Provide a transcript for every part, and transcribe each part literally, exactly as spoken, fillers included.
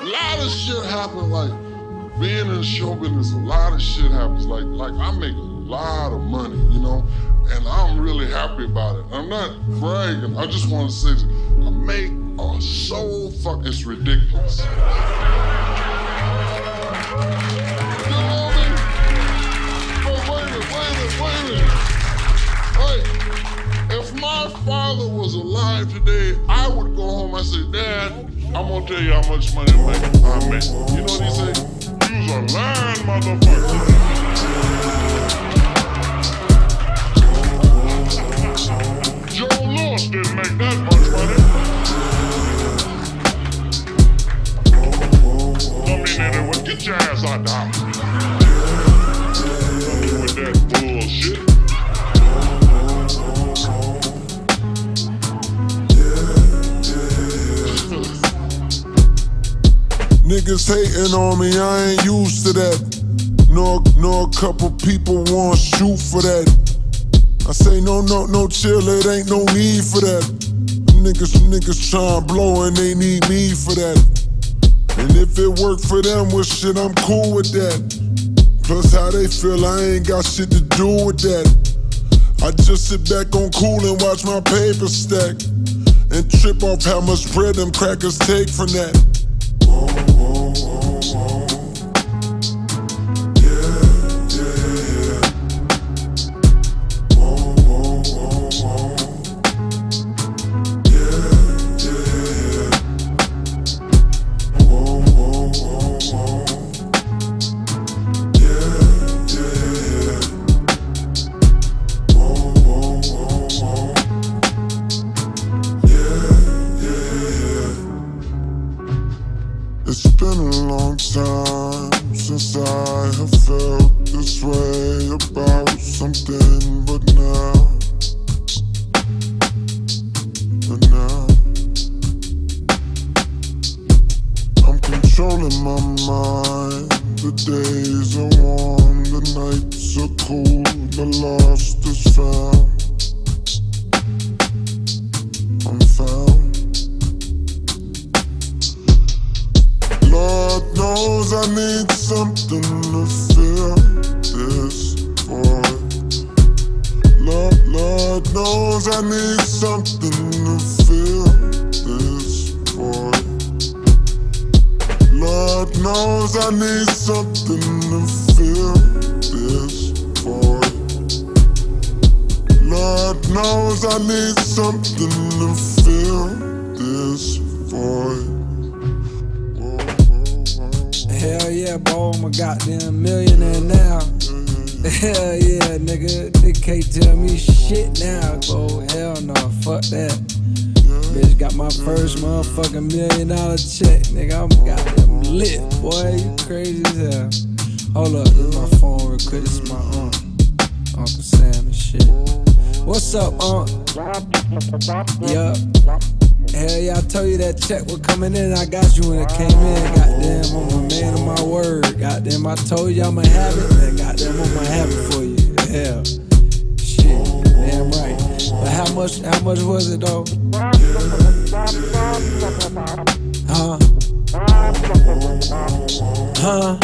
lot of shit happens, like, being in show business, a lot of shit happens. Like, like I make a lot of money, you know, and I'm really happy about it. I'm not bragging. I just want to say this. I make a so fuck. It's ridiculous. You know what I mean? But wait a minute, wait a minute, wait a minute. Wait. If my father was alive today, I would go home and say, Dad, I'm gonna tell you how much money I make. I make. You know what he say? You's a lying motherfucker. Joe Louis didn't make that much money. I mean, anyway, get your ass out the house. With that bullshit. Niggas hating on me, I ain't used to that. Know, know a couple people want shoot for that. I say no, no, no, chill, it ain't no need for that. Them niggas, them niggas tryna blow and they need me for that. And if it work for them, well shit, I'm cool with that. Plus how they feel, I ain't got shit to do with that. I just sit back on cool and watch my paper stack. And trip off how much bread them crackers take from that. It's been a long time since I have felt this way about something, but now, but now, I'm controlling my mind. The days are warm, the nights are cool, the lost is found. I'm found. Lord knows I need something to fill this void. Lord, Lord knows I need something to fill this void. Lord knows I need something to fill this void. Lord knows I need something to fill this void. Hell yeah, bro, I'm a goddamn millionaire now. Hell yeah, nigga. They can't tell me shit now, bro. Hell no, fuck that. Bitch got my first motherfucking million dollar check, nigga. I'm goddamn lit, boy. You crazy as hell. Hold up, this is my phone real quick. This is my aunt, Uncle Sam and shit. What's up, aunt? Yup. Hell yeah, I told you that check was coming in, I got you when it came in. Goddamn, I'm a man of my word. Goddamn, I told you I'ma have it, man. Goddamn, I'ma have it for you. Hell, shit, damn right. But how much, how much was it though? Huh? Huh?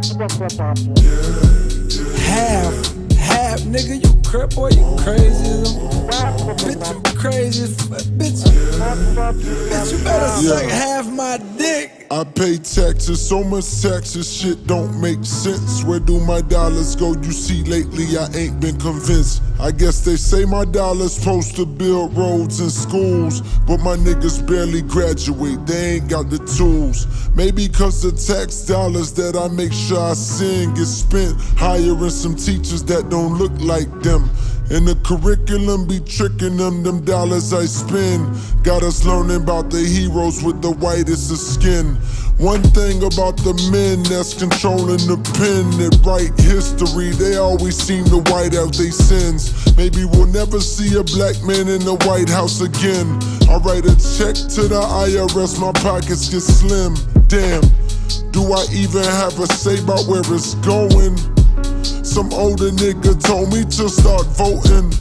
Half, half, nigga, you crap, boy, you crazy. Bitch, you crazy as fuck, bitch. Bitch, you better suck half my dick. I pay taxes, so much taxes, shit don't make sense. Where do my dollars go? You see, lately I ain't been convinced. I guess they say my dollars supposed to build roads and schools, but my niggas barely graduate, they ain't got the tools. Maybe cause the tax dollars that I make sure I send get spent hiring some teachers that don't look like them. And the curriculum be tricking them, them dollars I spend got us learning about the heroes with the whitest of skin. One thing about the men that's controlling the pen that write history, they always seem to white out their sins. Maybe we'll never see a black man in the White House again. I write a check to the I R S, my pockets get slim. Damn, do I even have a say about where it's going? Some older nigga told me to start voting.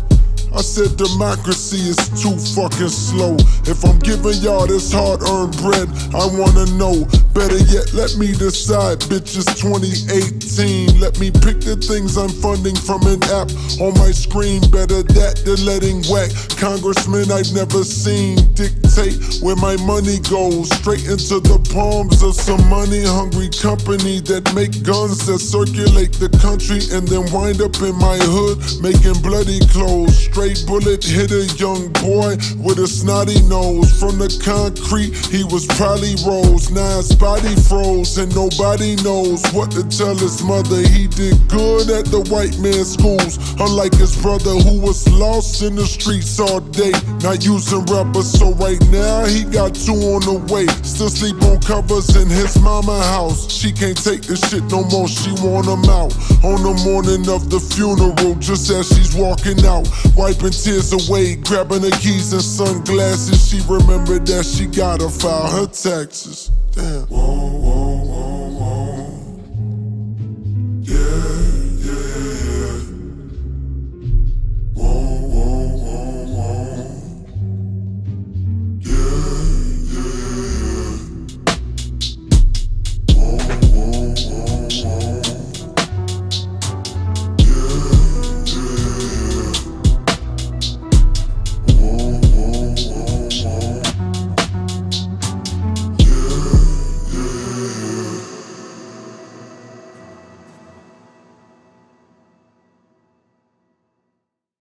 I said democracy is too fucking slow. If I'm giving y'all this hard-earned bread, I wanna know. Better yet, let me decide, bitch, it's twenty eighteen. Let me pick the things I'm funding from an app on my screen. Better that than letting whack congressmen I've never seen dictate where my money goes. Straight into the palms of some money-hungry company that make guns that circulate the country and then wind up in my hood making bloody clothes. Straight bullet hit a young boy with a snotty nose. From the concrete, he was probably rose. Now his body froze and nobody knows what to tell his mother. He did good at the white man's schools, unlike his brother who was lost in the streets all day, not using rubbers. So right now he got two on the way, still sleep on covers in his mama house. She can't take the shit no more, she want him out. On the morning of the funeral, just as she's walking out, wiping tears away, grabbing her keys and sunglasses, she remembered that she gotta file her taxes. Damn.